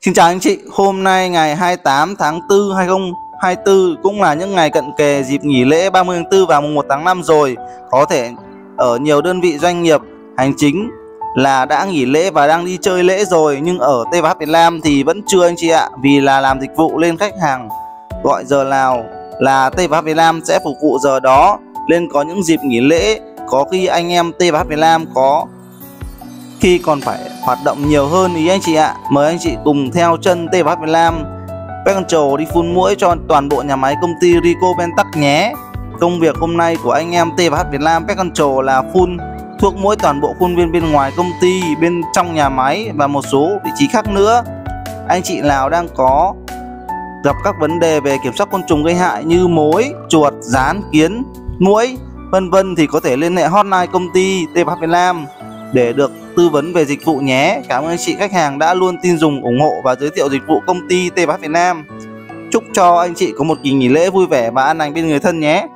Xin chào anh chị, hôm nay ngày 28 tháng 4 2024 cũng là những ngày cận kề dịp nghỉ lễ 30 tháng 4 và mùng 1 tháng 5 rồi. Có thể ở nhiều đơn vị doanh nghiệp hành chính là đã nghỉ lễ và đang đi chơi lễ rồi, nhưng ở TVH Việt Nam thì vẫn chưa anh chị ạ. Vì là làm dịch vụ lên khách hàng gọi giờ nào là TVH Việt Nam sẽ phục vụ giờ đó, nên có những dịp nghỉ lễ có khi anh em TVH Việt Nam có khi còn phải hoạt động nhiều hơn ý anh chị ạ. Mời anh chị cùng theo chân TVH Việt Nam Pest Control đi phun muỗi cho toàn bộ nhà máy công ty Rico Pentax nhé. Công việc hôm nay của anh em TVH Việt Nam Pest Control là phun thuốc muỗi toàn bộ khuôn viên bên ngoài công ty, bên trong nhà máy và một số vị trí khác nữa. Anh chị nào đang có gặp các vấn đề về kiểm soát côn trùng gây hại như mối, chuột, gián, kiến, muỗi vân vân thì có thể liên hệ hotline công ty TVH Việt Nam để được tư vấn về dịch vụ nhé. Cảm ơn anh chị khách hàng đã luôn tin dùng, ủng hộ và giới thiệu dịch vụ công ty TVH Việt Nam. Chúc cho anh chị có một kỳ nghỉ lễ vui vẻ và an lành bên người thân nhé.